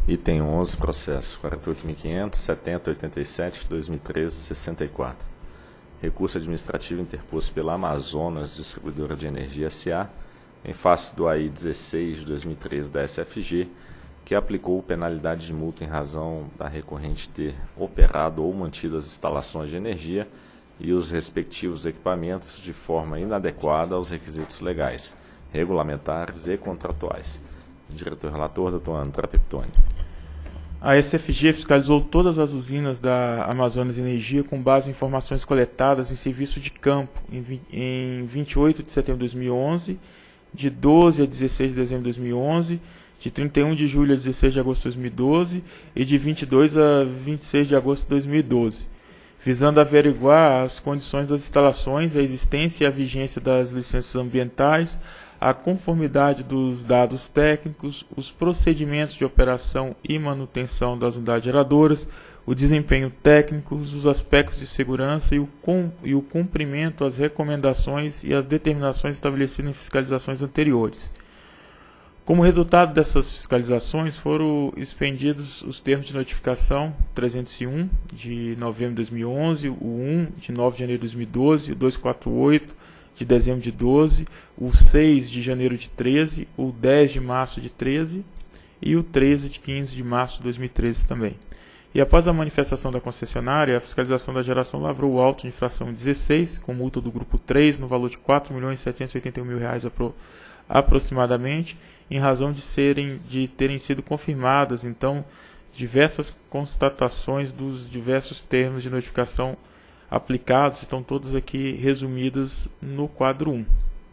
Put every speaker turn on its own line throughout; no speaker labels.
Item 11, processo 48.500, 7087, 2013, 64. Recurso administrativo interposto pela Amazonas Distribuidora de Energia S.A., em face do AI 16 de 2013 da SFG, que aplicou penalidade de multa em razão da recorrente ter operado ou mantido as instalações de energia e os respectivos equipamentos de forma inadequada aos requisitos legais, regulamentares e contratuais. Diretor-relator, Dr. André Peptoni.
A SFG fiscalizou todas as usinas da Amazonas Energia com base em informações coletadas em serviço de campo em 28 de setembro de 2011, de 12 a 16 de dezembro de 2011, de 31 de julho a 16 de agosto de 2012 e de 22 a 26 de agosto de 2012, visando averiguar as condições das instalações, a existência e a vigência das licenças ambientais, a conformidade dos dados técnicos, os procedimentos de operação e manutenção das unidades geradoras, o desempenho técnico, os aspectos de segurança e o cumprimento às recomendações e às determinações estabelecidas em fiscalizações anteriores. Como resultado dessas fiscalizações, foram expendidos os termos de notificação 301, de novembro de 2011, o 1, de 9 de janeiro de 2012, o 248, de dezembro de 12, o 6 de janeiro de 13, o 10 de março de 13 e o 13 de 15 de março de 2013 também. E após a manifestação da concessionária, a fiscalização da geração lavrou o auto de infração 16, com multa do grupo 3, no valor de R$ 4.781.000 aproximadamente, em razão de terem sido confirmadas, então, diversas constatações dos diversos termos de notificação aplicados, estão todos aqui resumidos no quadro 1.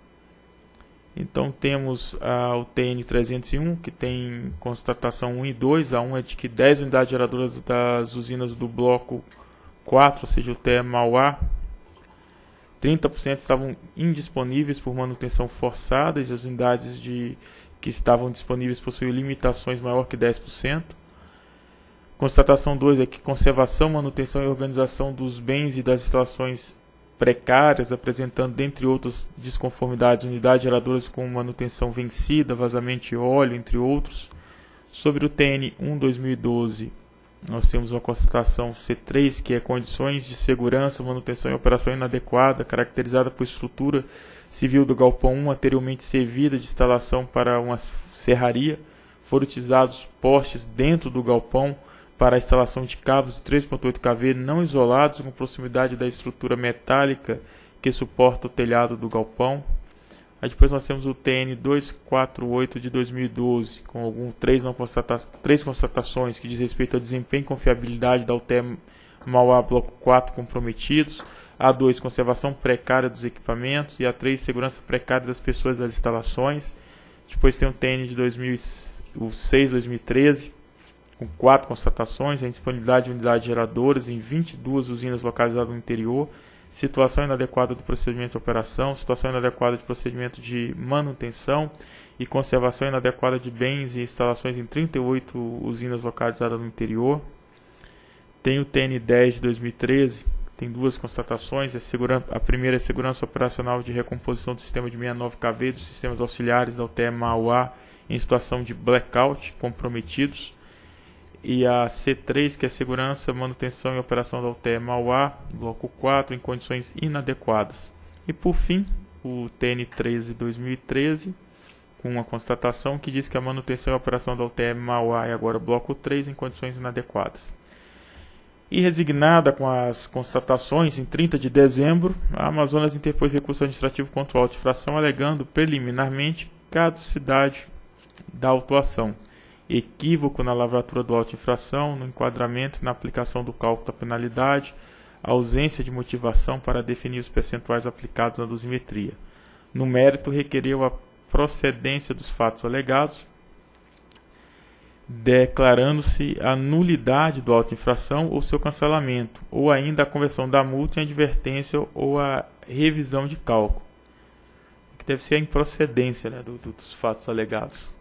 Então temos o TN 301, que tem constatação 1 e 2. A 1 é de que 10 unidades geradoras das usinas do bloco 4, ou seja, o TE Mauá, 30% estavam indisponíveis por manutenção forçada, e as unidades que estavam disponíveis possuíam limitações maior que 10%. Constatação 2 é que conservação, manutenção e organização dos bens e das instalações precárias, apresentando, dentre outras desconformidades, unidades geradoras com manutenção vencida, vazamento de óleo, entre outros. Sobre o TN 1/2012, nós temos uma constatação C3, que é condições de segurança, manutenção e operação inadequada, caracterizada por estrutura civil do galpão 1 anteriormente servida de instalação para uma serraria. Foram utilizados postes dentro do galpão para a instalação de cabos de 3.8 kV não isolados com proximidade da estrutura metálica que suporta o telhado do galpão. Aí depois nós temos o TN 248 de 2012, com três constatações que diz respeito ao desempenho e confiabilidade da UTE Mauá Bloco 4 comprometidos. A2, conservação precária dos equipamentos. E A3, segurança precária das pessoas das instalações. Depois tem o TN de 2006-2013, com 4 constatações: a indisponibilidade de unidades geradoras em 22 usinas localizadas no interior, situação inadequada do procedimento de operação, situação inadequada de procedimento de manutenção e conservação inadequada de bens e instalações em 38 usinas localizadas no interior. Tem o TN10 de 2013, tem 2 constatações: a primeira é segurança operacional de recomposição do sistema de 69 kV dos sistemas auxiliares da UTE Mauá em situação de blackout comprometidos. E a C3, que é segurança, manutenção e operação da UTE Mauá, bloco 4, em condições inadequadas. E por fim, o TN 13/2013, com uma constatação que diz que a manutenção e operação da UTE Mauá é agora bloco 3, em condições inadequadas. E resignada com as constatações, em 30 de dezembro, a Amazonas interpôs recurso administrativo contra o auto de infração, alegando preliminarmente caducidade da autuação, equívoco na lavratura do auto de infração, no enquadramento e na aplicação do cálculo da penalidade, ausência de motivação para definir os percentuais aplicados na dosimetria. No mérito, requereu a procedência dos fatos alegados, declarando-se a nulidade do auto de infração ou seu cancelamento, ou ainda a conversão da multa em advertência ou a revisão de cálculo, que deve ser a improcedência, né, dos fatos alegados.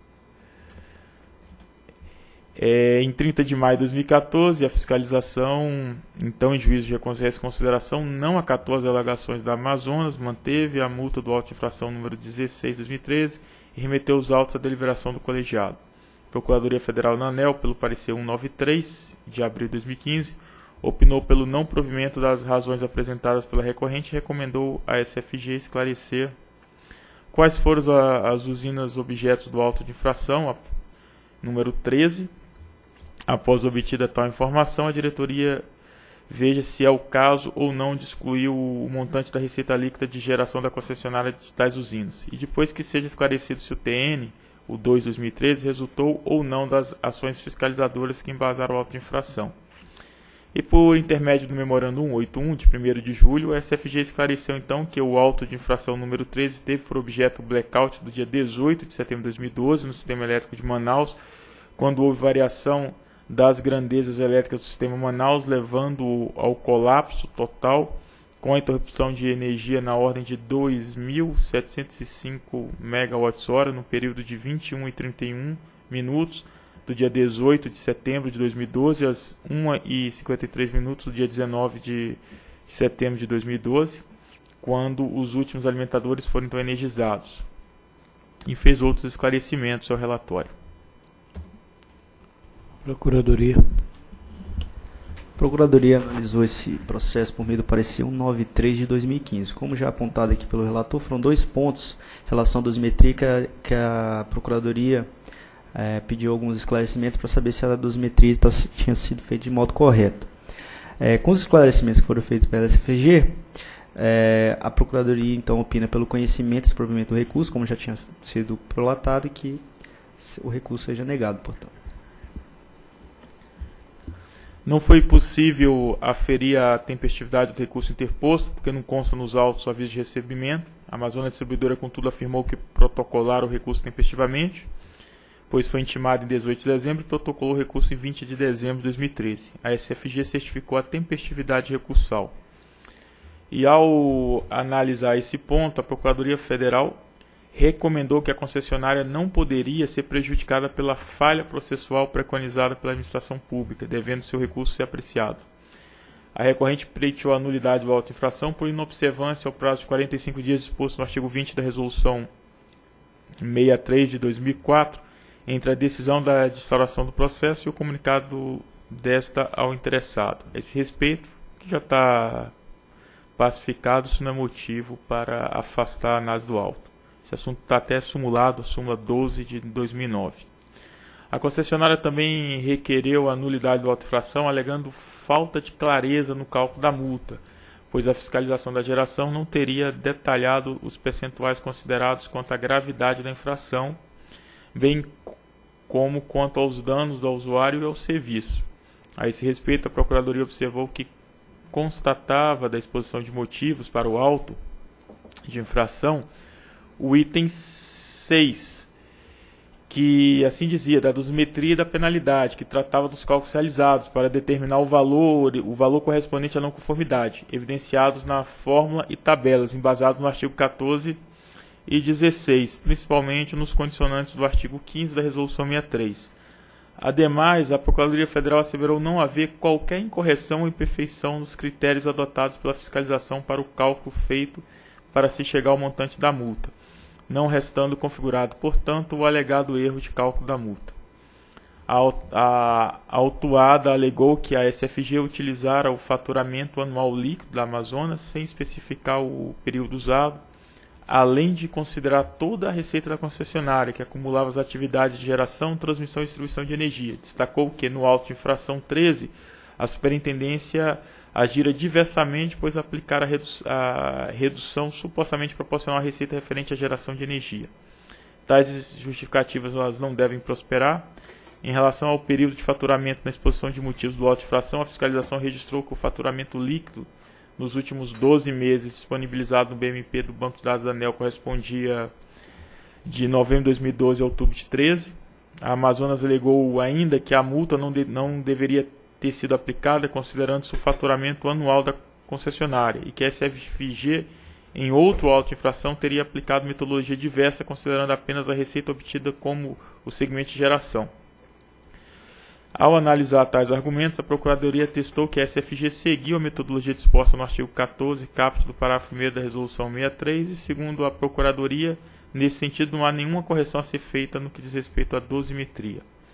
Em 30 de maio de 2014, a fiscalização, então em juízo de consideração, não acatou as alegações da Amazonas, manteve a multa do auto de infração número 16/2013 e remeteu os autos à deliberação do colegiado. Procuradoria Federal na ANEEL, pelo parecer 193, de abril de 2015, opinou pelo não provimento das razões apresentadas pela recorrente e recomendou à SFG esclarecer quais foram as usinas objetos do auto de infração, número 13. Após obtida tal informação, a diretoria veja se é o caso ou não de excluir o montante da receita líquida de geração da concessionária de tais usinas. E depois que seja esclarecido se o TN, o 2/2013, resultou ou não das ações fiscalizadoras que embasaram o auto de infração. E por intermédio do memorando 181, de 1º de julho, a SFG esclareceu então que o auto de infração número 13 teve por objeto o blackout do dia 18 de setembro de 2012 no sistema elétrico de Manaus, quando houve variação das grandezas elétricas do sistema Manaus, levando ao colapso total, com a interrupção de energia na ordem de 2.705 MWh no período de 21 e 31 minutos, do dia 18 de setembro de 2012 às 1h53 do dia 19 de setembro de 2012, quando os últimos alimentadores foram então energizados. E fez outros esclarecimentos ao relatório.
Procuradoria. A Procuradoria analisou esse processo por meio do parecer 193 de 2015. Como já apontado aqui pelo relator, foram 2 pontos em relação à dosimetria que a Procuradoria pediu alguns esclarecimentos para saber se a dosimetria tinha sido feita de modo correto. Com os esclarecimentos que foram feitos pela SFG, a Procuradoria então opina pelo conhecimento e desprovimento do recurso, como já tinha sido prolatado, e que o recurso seja negado, portanto.
Não foi possível aferir a tempestividade do recurso interposto, porque não consta nos autos o aviso de recebimento. A Amazonas Distribuidora, contudo, afirmou que protocolaram o recurso tempestivamente, pois foi intimado em 18 de dezembro e protocolou o recurso em 20 de dezembro de 2013. A SFG certificou a tempestividade recursal. E ao analisar esse ponto, a Procuradoria Federal recomendou que a concessionária não poderia ser prejudicada pela falha processual preconizada pela administração pública, devendo seu recurso ser apreciado. A recorrente pleiteou a nulidade do auto de infração por inobservância ao prazo de 45 dias disposto no artigo 20 da Resolução 63 de 2004, entre a decisão da instauração do processo e o comunicado desta ao interessado. A esse respeito, que já está pacificado, isso não é motivo para afastar a análise do auto. Esse assunto está até sumulado, a súmula 12 de 2009. A concessionária também requereu a nulidade do auto de infração, alegando falta de clareza no cálculo da multa, pois a fiscalização da geração não teria detalhado os percentuais considerados quanto à gravidade da infração, bem como quanto aos danos do usuário e ao serviço. A esse respeito, a Procuradoria observou que constatava da exposição de motivos para o auto de infração o item 6, que assim dizia, da dosimetria da penalidade, que tratava dos cálculos realizados para determinar o valor correspondente à não conformidade, evidenciados na fórmula e tabelas, embasados no artigo 14 e 16, principalmente nos condicionantes do artigo 15 da Resolução 63. Ademais, a Procuradoria Federal asseverou não haver qualquer incorreção ou imperfeição dos critérios adotados pela fiscalização para o cálculo feito para se chegar ao montante da multa, não restando configurado, portanto, o alegado erro de cálculo da multa. A autuada alegou que a SFG utilizara o faturamento anual líquido da Amazonas sem especificar o período usado, além de considerar toda a receita da concessionária, que acumulava as atividades de geração, transmissão e distribuição de energia. Destacou que, no auto de infração 13, a superintendência agira diversamente, pois aplicar a redução supostamente proporcional à receita referente à geração de energia. Tais justificativas elas não devem prosperar. Em relação ao período de faturamento na exposição de motivos do auto de infração, a fiscalização registrou que o faturamento líquido nos últimos 12 meses disponibilizado no BMP do Banco de Dados da ANEEL correspondia de novembro de 2012 a outubro de 2013. A Amazonas alegou ainda que a multa não deveria ter sido aplicada considerando-se o faturamento anual da concessionária e que a SFG, em outro auto de infração, teria aplicado metodologia diversa considerando apenas a receita obtida como o segmento de geração. Ao analisar tais argumentos, a Procuradoria atestou que a SFG seguiu a metodologia disposta no artigo 14, caput do parágrafo 1º da Resolução 63 e, segundo a Procuradoria, nesse sentido não há nenhuma correção a ser feita no que diz respeito à dosimetria.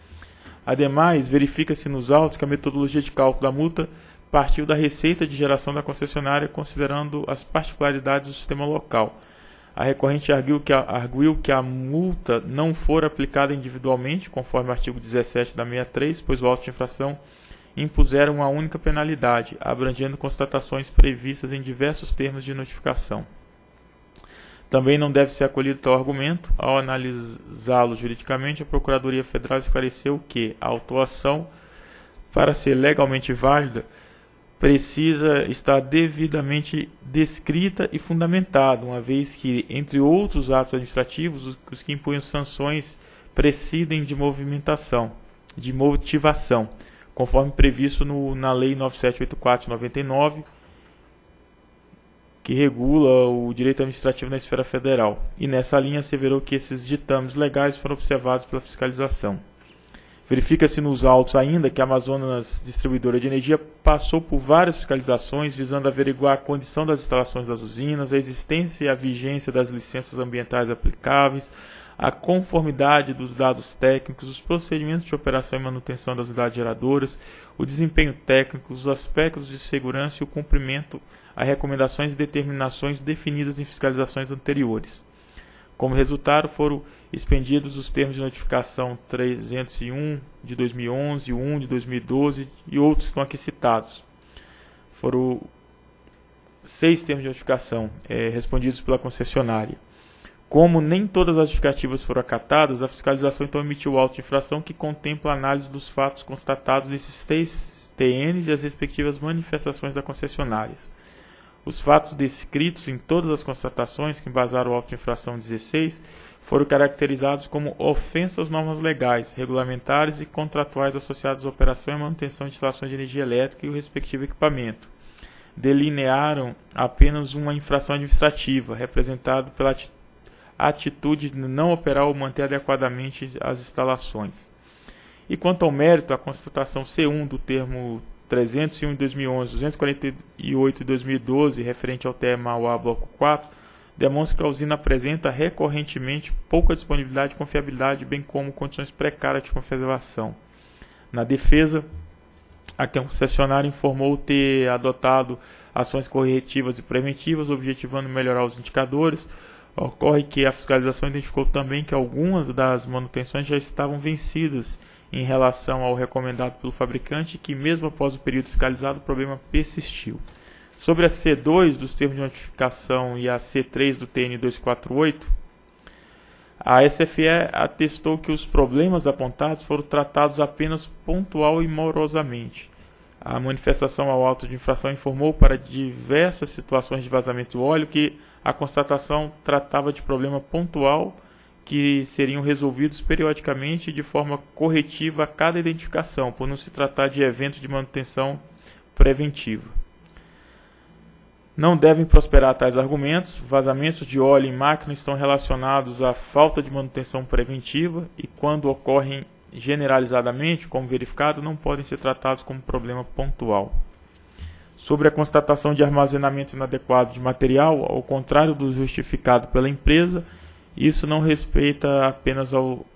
Ademais, verifica-se nos autos que a metodologia de cálculo da multa partiu da receita de geração da concessionária, considerando as particularidades do sistema local. A recorrente arguiu que a multa não for aplicada individualmente, conforme o artigo 17 da 63, pois o auto de infração impuseram uma única penalidade, abrangendo constatações previstas em diversos termos de notificação. Também não deve ser acolhido tal argumento. Ao analisá-lo juridicamente, a Procuradoria Federal esclareceu que a autuação, para ser legalmente válida, precisa estar devidamente descrita e fundamentada, uma vez que, entre outros atos administrativos, os que impunham sanções precidem de motivação, conforme previsto na Lei 9784/99, que regula o direito administrativo na esfera federal. E nessa linha asseverou que esses ditames legais foram observados pela fiscalização. Verifica-se nos autos ainda que a Amazonas Distribuidora de Energia passou por várias fiscalizações visando averiguar a condição das instalações das usinas, a existência e a vigência das licenças ambientais aplicáveis, a conformidade dos dados técnicos, os procedimentos de operação e manutenção das unidades geradoras, o desempenho técnico, os aspectos de segurança e o cumprimento a recomendações e determinações definidas em fiscalizações anteriores. Como resultado, foram expendidos os termos de notificação 301 de 2011, o 1 de 2012 e outros que estão aqui citados. Foram 6 termos de notificação respondidos pela concessionária. Como nem todas as justificativas foram acatadas, a fiscalização então emitiu o auto de infração que contempla a análise dos fatos constatados nesses 3 TNs e as respectivas manifestações das concessionárias. Os fatos descritos em todas as constatações que embasaram o auto de infração 16 foram caracterizados como ofensas às normas legais, regulamentares e contratuais associadas à operação e manutenção de instalações de energia elétrica e o respectivo equipamento. Delinearam apenas uma infração administrativa, representada pela atitude de não operar ou manter adequadamente as instalações. E quanto ao mérito, a constatação C1 do termo 301 de 2011, 248 de 2012, referente ao tema Mauá Bloco 4, demonstra que a usina apresenta recorrentemente pouca disponibilidade e confiabilidade, bem como condições precárias de conservação. Na defesa, a concessionária informou ter adotado ações corretivas e preventivas, objetivando melhorar os indicadores. Ocorre que a fiscalização identificou também que algumas das manutenções já estavam vencidas em relação ao recomendado pelo fabricante e que, mesmo após o período fiscalizado, o problema persistiu. Sobre a C2 dos termos de notificação e a C3 do TN 248, a SFE atestou que os problemas apontados foram tratados apenas pontual e morosamente. A manifestação ao auto de infração informou para diversas situações de vazamento de óleo que a constatação tratava de problema pontual que seriam resolvidos periodicamente de forma corretiva a cada identificação, por não se tratar de evento de manutenção preventiva. Não devem prosperar tais argumentos. Vazamentos de óleo em máquina estão relacionados à falta de manutenção preventiva e, quando ocorrem generalizadamente, como verificado, não podem ser tratados como problema pontual. Sobre a constatação de armazenamento inadequado de material, ao contrário do justificado pela empresa, isso não respeita apenas ao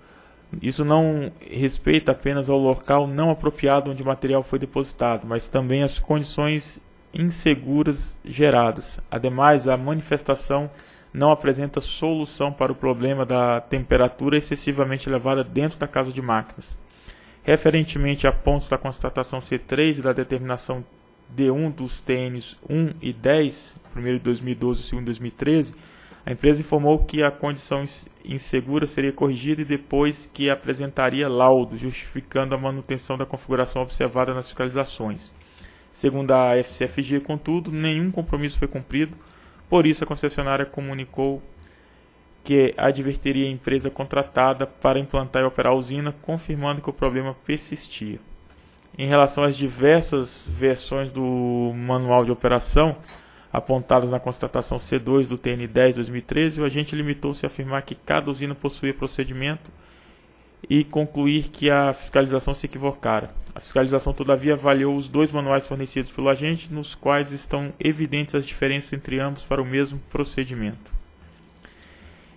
local não apropriado onde o material foi depositado, mas também as condições inseguras geradas. Ademais, a manifestação não apresenta solução para o problema da temperatura excessivamente elevada dentro da casa de máquinas. Referentemente a pontos da constatação C3 e da determinação D1 dos TNs 1 e 10, primeiro de 2012 e segundo de 2013, a empresa informou que a condição insegura seria corrigida e depois que apresentaria laudo, justificando a manutenção da configuração observada nas fiscalizações. Segundo a FCFG, contudo, nenhum compromisso foi cumprido, por isso a concessionária comunicou que advertiria a empresa contratada para implantar e operar a usina, confirmando que o problema persistia. Em relação às diversas versões do manual de operação, apontadas na constatação C2 do TN 10/2013, o agente limitou-se a afirmar que cada usina possuía procedimento e concluir que a fiscalização se equivocara. A fiscalização, todavia, avaliou os 2 manuais fornecidos pelo agente, nos quais estão evidentes as diferenças entre ambos para o mesmo procedimento.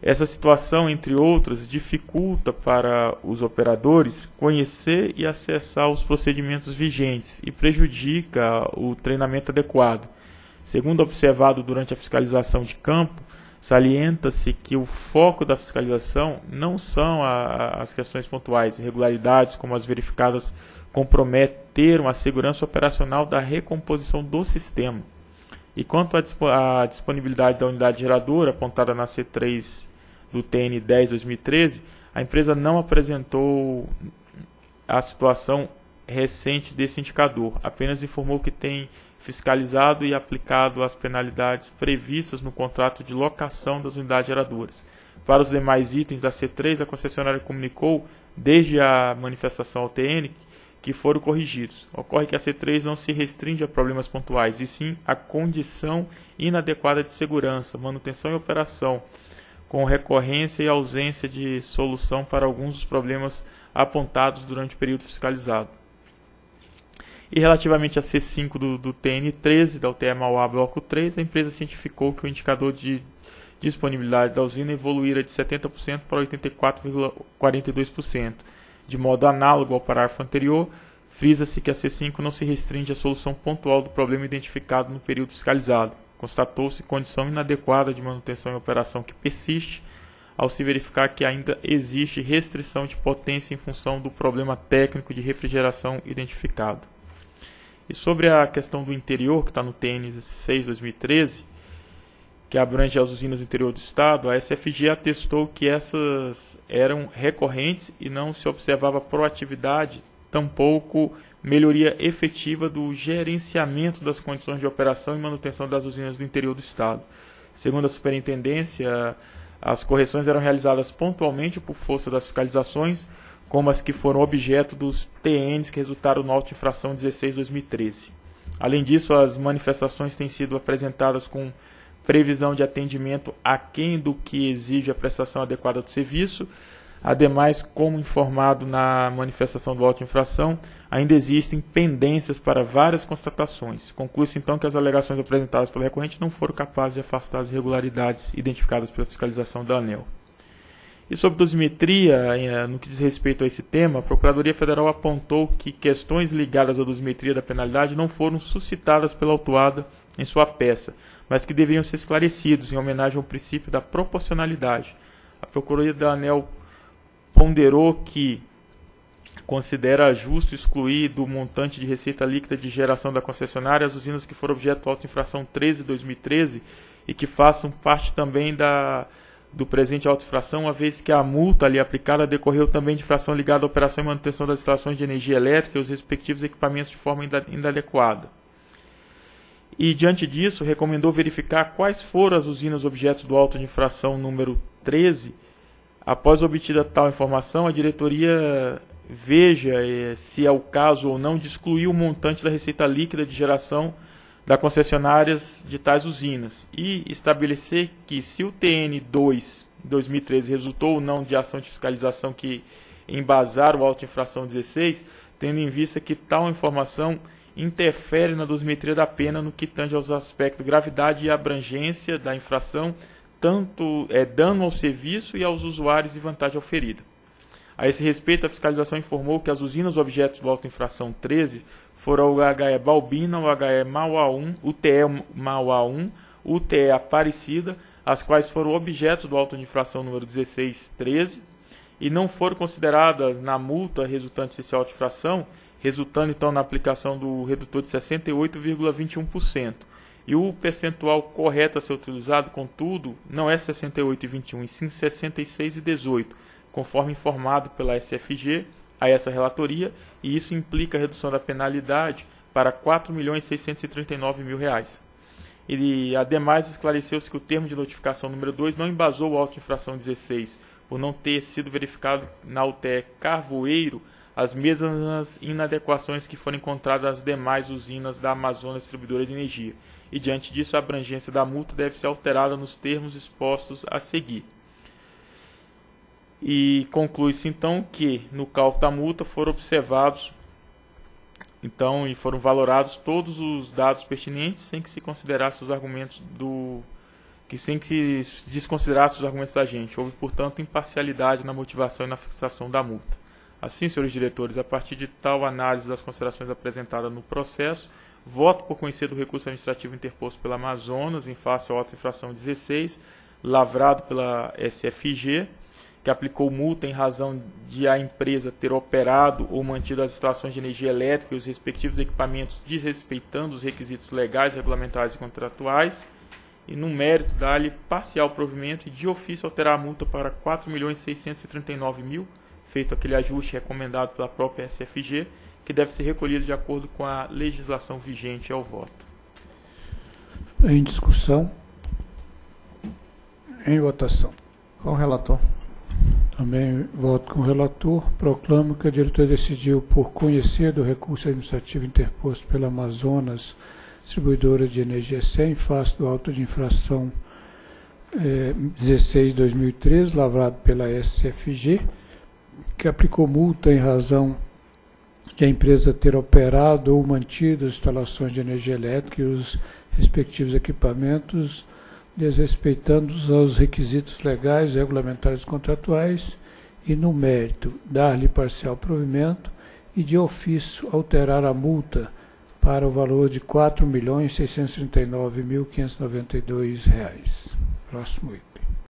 Essa situação, entre outras, dificulta para os operadores conhecer e acessar os procedimentos vigentes e prejudica o treinamento adequado. Segundo observado durante a fiscalização de campo, salienta-se que o foco da fiscalização não são as questões pontuais, irregularidades como as verificadas comprometeram a segurança operacional da recomposição do sistema. E quanto à disponibilidade da unidade geradora apontada na C3 do TN 10/2013, a empresa não apresentou a situação recente desse indicador, apenas informou que tem fiscalizado e aplicado as penalidades previstas no contrato de locação das unidades geradoras. Para os demais itens da C3, a concessionária comunicou, desde a manifestação ao TN, que foram corrigidos. Ocorre que a C3 não se restringe a problemas pontuais, e sim a condição inadequada de segurança, manutenção e operação, com recorrência e ausência de solução para alguns dos problemas apontados durante o período fiscalizado. E relativamente a C5 do TN13, da UTE Mauá Bloco 3, a empresa cientificou que o indicador de disponibilidade da usina evoluíra de 70% para 84,42%. De modo análogo ao parágrafo anterior, frisa-se que a C5 não se restringe à solução pontual do problema identificado no período fiscalizado. Constatou-se condição inadequada de manutenção e operação que persiste, ao se verificar que ainda existe restrição de potência em função do problema técnico de refrigeração identificado. E sobre a questão do interior, que está no TN 6/2013, que abrange as usinas do interior do estado, a SFG atestou que essas eram recorrentes e não se observava proatividade, tampouco melhoria efetiva do gerenciamento das condições de operação e manutenção das usinas do interior do estado. Segundo a superintendência, as correções eram realizadas pontualmente por força das fiscalizações, como as que foram objeto dos TNs que resultaram no auto de infração 16/2013. Além disso, as manifestações têm sido apresentadas com previsão de atendimento aquém do que exige a prestação adequada do serviço. Ademais, como informado na manifestação do auto de infração, ainda existem pendências para várias constatações. Conclui-se então que as alegações apresentadas pela recorrente não foram capazes de afastar as irregularidades identificadas pela fiscalização da ANEEL. E sobre dosimetria, no que diz respeito a esse tema, a Procuradoria Federal apontou que questões ligadas à dosimetria da penalidade não foram suscitadas pela autuada em sua peça, mas que deveriam ser esclarecidos em homenagem ao princípio da proporcionalidade. A Procuradoria da ANEEL ponderou que considera justo excluir do montante de receita líquida de geração da concessionária as usinas que foram objeto de auto-infração 13/2013 e que façam parte também do presente auto-infração, uma vez que a multa ali aplicada decorreu também de infração ligada à operação e manutenção das instalações de energia elétrica e os respectivos equipamentos de forma inadequada. E, diante disso, recomendou verificar quais foram as usinas objetos do auto de infração número 13. Após obtida tal informação, a diretoria veja se é o caso ou não de excluir o montante da receita líquida de geração da concessionárias de tais usinas e estabelecer que, se o TN 2/2013 resultou ou não de ação de fiscalização que embasaram o auto de infração 16, tendo em vista que tal informação interfere na dosimetria da pena no que tange aos aspectos gravidade e abrangência da infração, tanto dano ao serviço e aos usuários e vantagem oferida. A esse respeito, a fiscalização informou que as usinas objetos do auto infração 13 foram o HE Balbina, o HE Mauá 1, o TE Mauá 1, o TE Aparecida, as quais foram objetos do auto de infração número 1613 e não foram consideradas na multa resultante desse auto de infração, resultando então na aplicação do redutor de 68,21%. E o percentual correto a ser utilizado, contudo, não é 68,21, e sim 66,18, conforme informado pela SFG a essa relatoria, e isso implica a redução da penalidade para R$ 4.639.000. E, ademais, esclareceu-se que o termo de notificação número 2 não embasou o auto de infração 16, por não ter sido verificado na UTE Carvoeiro as mesmas inadequações que foram encontradas nas demais usinas da Amazonas Distribuidora de Energia. E, diante disso, a abrangência da multa deve ser alterada nos termos expostos a seguir. E conclui-se, então, que no cálculo da multa foram observados e foram valorados todos os dados pertinentes, sem que se considerasse os argumentos sem que se desconsiderasse os argumentos da gente. Houve, portanto, imparcialidade na motivação e na fixação da multa. Assim, senhores diretores, a partir de tal análise das considerações apresentadas no processo, voto por conhecer do recurso administrativo interposto pela Amazonas em face à auto-infração 16, lavrado pela SFG, que aplicou multa em razão de a empresa ter operado ou mantido as instalações de energia elétrica e os respectivos equipamentos desrespeitando os requisitos legais, regulamentares e contratuais, e no mérito dar-lhe parcial provimento e de ofício alterar a multa para R$ 4.639.000, feito aquele ajuste recomendado pela própria SFG, que deve ser recolhido de acordo com a legislação vigente ao voto.
Em discussão. Em votação.
Com o relator.
Também voto com o relator. Proclamo que a diretoria decidiu por conhecer do recurso administrativo interposto pela Amazonas Distribuidora de Energia SE em face do auto de infração 16/2013, lavrado pela SFG, que aplicou multa em razão de a empresa ter operado ou mantido as instalações de energia elétrica e os respectivos equipamentos, desrespeitando os requisitos legais, regulamentares e contratuais, e no mérito dar-lhe parcial provimento e de ofício alterar a multa para o valor de R$ 4.639.592. Próximo item.